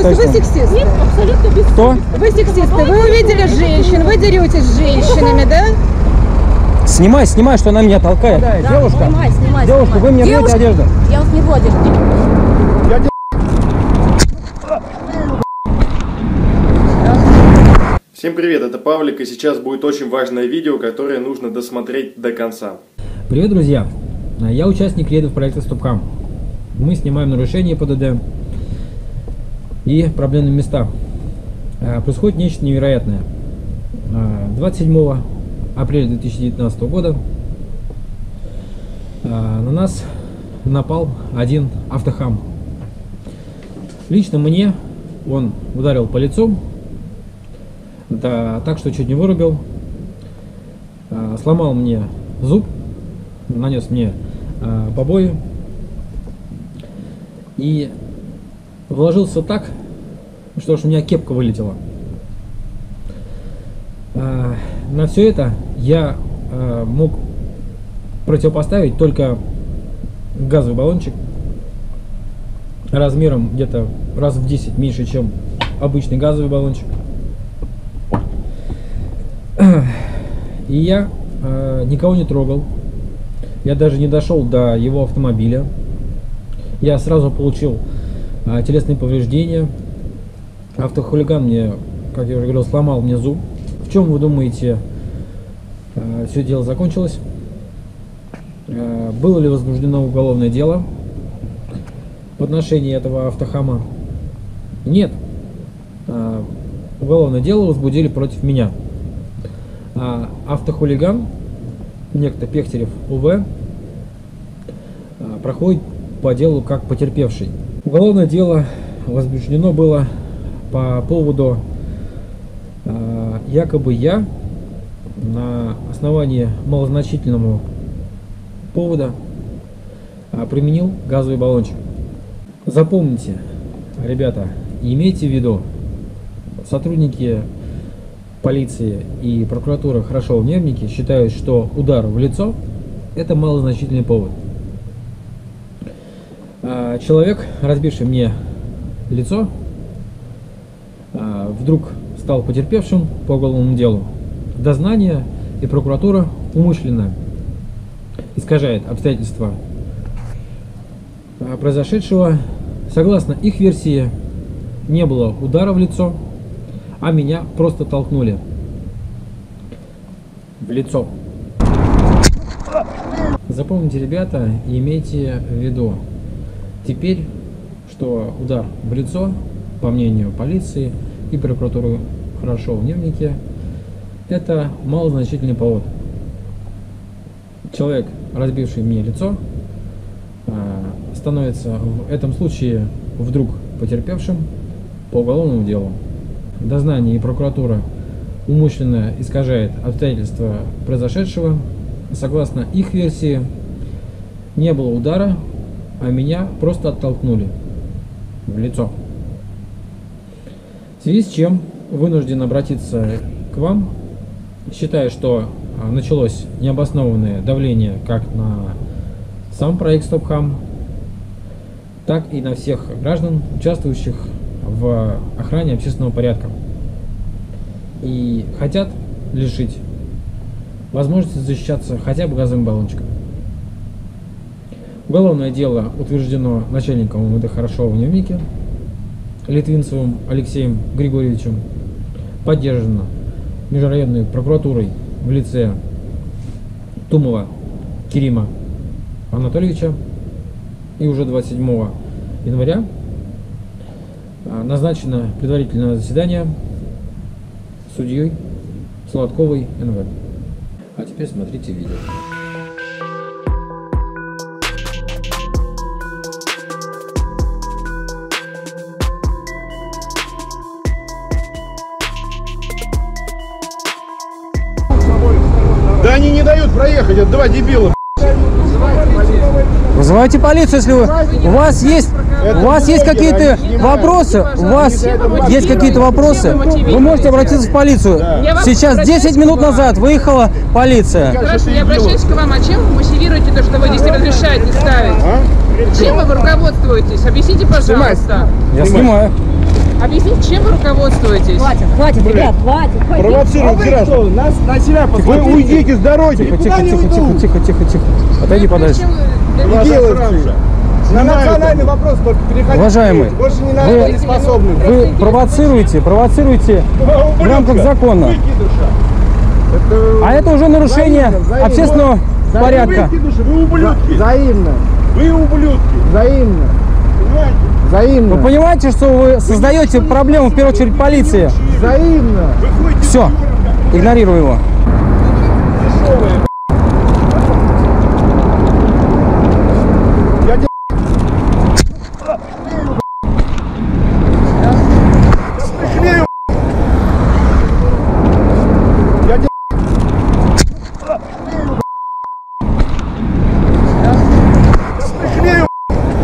То есть вы сексисты? Нет, абсолютно без. Кто? Вы сексисты. Вы увидели женщин, вы деретесь с женщинами, да? Снимай, что она меня толкает. Да, девушка, Снимай. девушка, вы мне рвете одежду. Я вас не рву одежду. Всем привет, это Павлик, и сейчас будет очень важное видео, которое нужно досмотреть до конца. Привет, друзья! Я участник рейдов проекта StopCam. Мы снимаем нарушения ПДД и проблемные места. Происходит нечто невероятное. 27 апреля 2019 года на нас напал один автохам. Лично мне он ударил по лицу, да, так что чуть не вырубил, сломал мне зуб, нанес мне побои и вложился так, что ж у меня кепка вылетела. На все это я мог противопоставить только газовый баллончик размером где-то раз в 10 меньше, чем обычный газовый баллончик. И я никого не трогал. Я даже не дошел до его автомобиля. Я сразу получил телесные повреждения. Автохулиган мне, как я уже говорил, сломал мне зуб. В чем, вы думаете, все дело закончилось? Было ли возбуждено уголовное дело в отношении этого автохама? Нет. Уголовное дело возбудили против меня. Автохулиган, некто Пехтерев УВ, проходит по делу как потерпевший. Уголовное дело возбуждено было по поводу якобы я на основании малозначительного повода применил газовый баллончик. Запомните, ребята, имейте в виду, сотрудники полиции и прокуратуры хорошо внемники считают, что удар в лицо — это малозначительный повод. Человек, разбивший мне лицо, вдруг стал потерпевшим по уголовному делу. Дознание и прокуратура умышленно искажает обстоятельства произошедшего. Согласно их версии, не было удара в лицо, а меня просто толкнули в лицо. Запомните, ребята, и имейте в виду теперь, что удар в лицо, по мнению полиции и прокуратуры хорошо внемники, это малозначительный повод. Человек, разбивший мне лицо, становится в этом случае вдруг потерпевшим по уголовному делу. Дознание и прокуратура умышленно искажает обстоятельства произошедшего. Согласно их версии, не было удара, а меня просто оттолкнули в лицо. В связи с чем вынужден обратиться к вам, считая, что началось необоснованное давление как на сам проект StopCam, так и на всех граждан, участвующих в охране общественного порядка, и хотят лишить возможности защищаться хотя бы газовым баллончиком. Уголовное дело утверждено начальником МВД Хорошова внемники Литвинцевым Алексеем Григорьевичем, поддержано межрайонной прокуратурой в лице Тумова Кирима Анатольевича, и уже 27 января назначено предварительное заседание судьей Солодковой НВ. А теперь смотрите видео. Да они не дают проехать, это два дебила. Вызывайте полицию, если у вас есть какие-то вопросы, вы можете обратиться в полицию. Сейчас 10 минут назад выехала полиция. Хорошо, я обращаюсь к вам. А чем вы мотивируете то, что вы здесь разрешаете ставить? Чем вы руководствуетесь? Объясните, пожалуйста. Я снимаю. Объясните, чем вы руководствуетесь? Хватит, ребят, хватит. Провоцируют тираж. На себя посмотрите. Вы уйдите с дороги. Тихо. Отойди подальше. Не делайте. На национальный вопрос только переходите. Уважаемый, Больше не надо, не способны. Вы провоцируете в рамках закона. А это уже нарушение общественного порядка. Вы ублюдки. Взаимно. Вы ублюдки. Взаимно. Понимаете? Взаимно. Вы понимаете, что вы создаете проблему, в первую очередь, полиции? Взаимно. Вы ходите Все, игнорирую его. дешевые. Я тебе... Хлею. Я тебе... Хлею.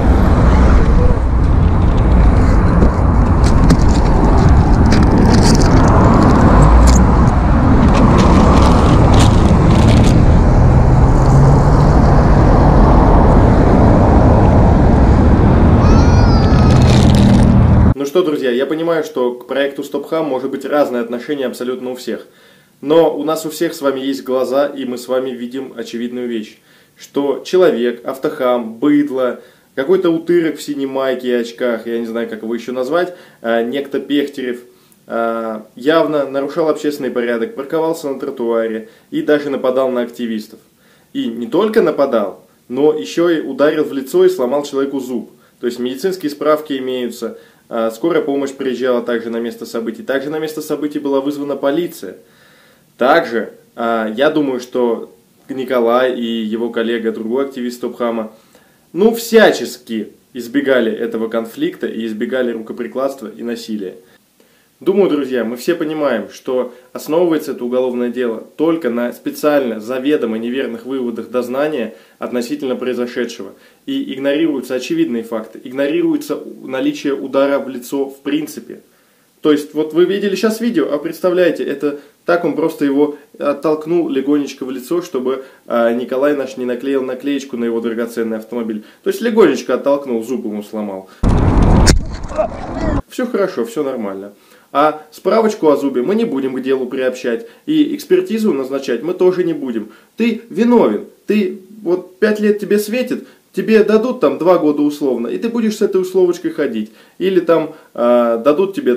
Ну что, друзья, я понимаю, что к проекту StopHam может быть разное отношение абсолютно у всех. Но у нас у всех с вами есть глаза, и мы с вами видим очевидную вещь. Что человек, автохам, быдло, какой-то утырок в синей майке и очках, я не знаю, как его еще назвать, некто Пехтерев, явно нарушал общественный порядок, парковался на тротуаре и даже нападал на активистов. И не только нападал, но еще и ударил в лицо и сломал человеку зуб. То есть медицинские справки имеются, скорая помощь приезжала также на место событий. Также на место событий была вызвана полиция. Также я думаю, что Николай и его коллега, другой активист StopHam, всячески избегали этого конфликта и избегали рукоприкладства и насилия. Думаю, друзья, мы все понимаем, что основывается это уголовное дело только на специально заведомо неверных выводах дознания относительно произошедшего. И игнорируются очевидные факты, игнорируется наличие удара в лицо в принципе. То есть, вот вы видели сейчас видео, а представляете, это так он просто его оттолкнул легонечко в лицо, чтобы Николай наш не наклеил наклеечку на его драгоценный автомобиль. То есть, легонечко оттолкнул, зуб ему сломал. Все хорошо, все нормально. А справочку о зубе мы не будем к делу приобщать. И экспертизу назначать мы тоже не будем. Ты виновен. Ты, 5 лет тебе светит, тебе дадут там 2 года условно, и ты будешь с этой условочкой ходить. Или там дадут тебе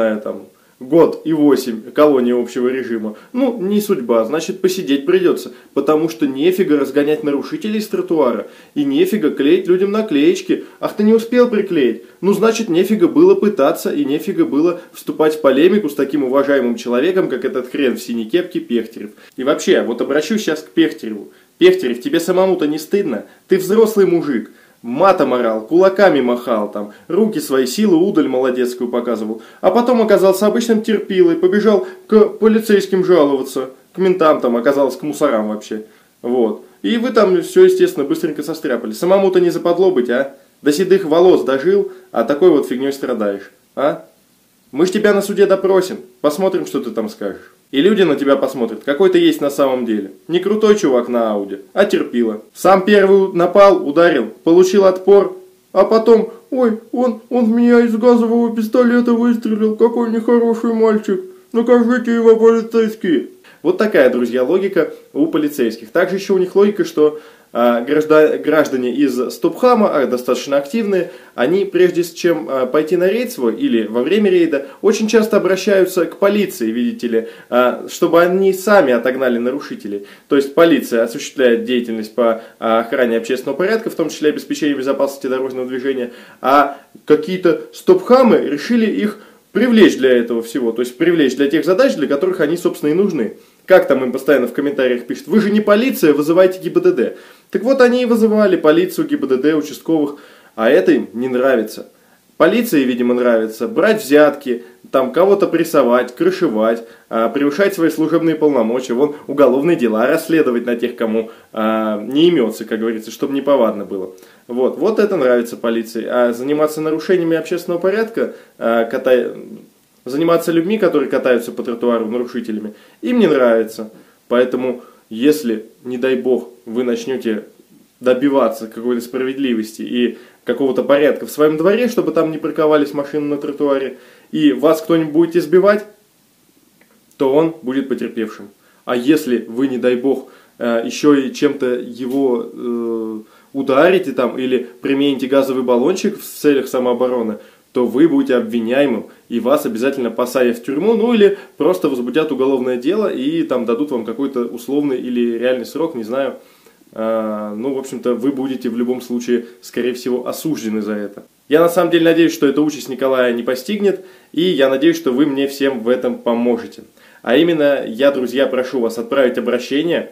год и 8 колонии общего режима. Не судьба, значит посидеть придется. Потому что нефига разгонять нарушителей с тротуара. И нефига клеить людям наклеечки. Ах, ты не успел приклеить? Значит нефига было пытаться и нефига было вступать в полемику с таким уважаемым человеком, как этот хрен в синей кепке Пехтерев. И вообще, обращусь сейчас к Пехтереву. Пехтерев, тебе самому-то не стыдно? Ты взрослый мужик. Матом орал, кулаками махал, руки свои, силы удаль молодецкую показывал. А потом оказался обычным терпилой, побежал к полицейским жаловаться, к ментам оказалось, к мусорам вообще. И вы там все, естественно, быстренько состряпали. Самому-то не западло быть, а? До седых волос дожил, а такой фигней страдаешь, а? Мы ж тебя на суде допросим, посмотрим, что ты там скажешь. И люди на тебя посмотрят, какой ты есть на самом деле. Не крутой чувак на Ауди, а терпила. Сам первый напал, ударил, получил отпор, а потом, ой, он в меня из газового пистолета выстрелил, какой нехороший мальчик, накажите его, полицейские. Вот такая, друзья, логика у полицейских. Также еще у них логика, что граждане из StopHam, достаточно активные, они прежде чем пойти на рейд свой или во время рейда, очень часто обращаются к полиции, видите ли, чтобы они сами отогнали нарушителей. То есть полиция осуществляет деятельность по охране общественного порядка, в том числе обеспечению безопасности дорожного движения, а какие-то StopHam решили их привлечь для этого всего, то есть привлечь для тех задач, для которых они, собственно, и нужны. Как там им постоянно в комментариях пишут: вы же не полиция, вызывайте ГИБДД. Так вот, они и вызывали полицию, ГИБДД, участковых, а это им не нравится. Полиции, видимо, нравится брать взятки, кого-то прессовать, крышевать, превышать свои служебные полномочия, уголовные дела расследовать на тех, кому не имется, как говорится, чтобы неповадно было. Вот это нравится полиции. А заниматься нарушениями общественного порядка, заниматься людьми, которые катаются по тротуару, нарушителями, им не нравится. Поэтому, если, не дай бог, вы начнете добиваться какой-то справедливости и какого-то порядка в своем дворе, чтобы там не парковались машины на тротуаре, и вас кто-нибудь будет избивать, то он будет потерпевшим. А если вы, не дай бог, еще и чем-то его ударите там или примените газовый баллончик в целях самообороны, то вы будете обвиняемым, и вас обязательно посадят в тюрьму, ну или просто возбудят уголовное дело и там дадут вам какой-то условный или реальный срок, не знаю. Ну, в общем-то, вы будете в любом случае, скорее всего, осуждены за это. Я на самом деле надеюсь, что эта участь Николая не постигнет, и я надеюсь, что вы мне всем в этом поможете. А именно, я, друзья, прошу вас отправить обращение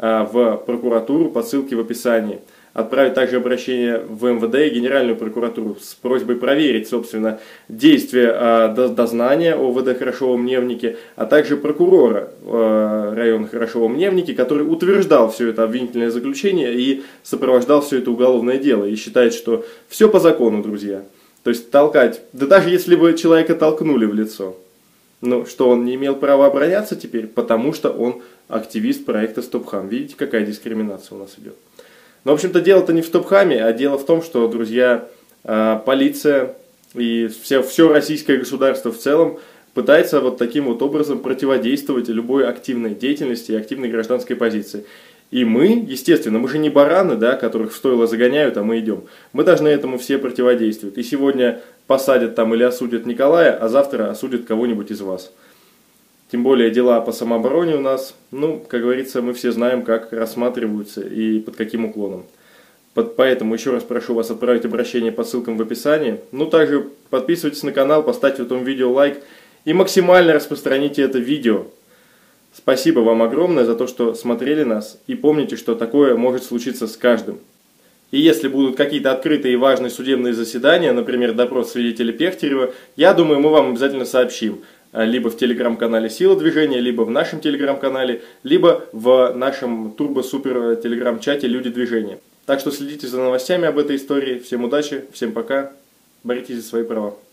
в прокуратуру по ссылке в описании. Отправить также обращение в МВД и Генеральную прокуратуру с просьбой проверить, собственно, действия дознания ОВД Хорошова-Мневники, а также прокурора района Хорошова-Мневники, который утверждал все это обвинительное заключение и сопровождал все это уголовное дело. И считает, что все по закону, друзья. То есть толкать, да даже если вы человека толкнули в лицо, ну, что он не имел права обороняться теперь, потому что он активист проекта StopHam. Видите, какая дискриминация у нас идет. Но, в общем-то, дело-то не в StopHam, а дело в том, что, друзья, полиция и все российское государство в целом пытается вот таким вот образом противодействовать любой активной деятельности и активной гражданской позиции. И мы, естественно, мы же не бараны, да, которых в стойло загоняют, а мы идем. Мы должны этому все противодействовать. И сегодня посадят там или осудят Николая, а завтра осудят кого-нибудь из вас. Тем более дела по самообороне у нас, ну, как говорится, мы все знаем, как рассматриваются и под каким уклоном. Поэтому еще раз прошу вас отправить обращение по ссылкам в описании. Ну, также подписывайтесь на канал, поставьте этому видео лайк и максимально распространите это видео. Спасибо вам огромное за то, что смотрели нас. И помните, что такое может случиться с каждым. И если будут какие-то открытые и важные судебные заседания, например, допрос свидетеля Пехтерева, я думаю, мы вам обязательно сообщим. Либо в телеграм-канале «Сила движения», либо в нашем телеграм-канале, либо в нашем турбо-супер телеграм-чате «Люди движения». Так что следите за новостями об этой истории. Всем удачи, всем пока, боритесь за свои права.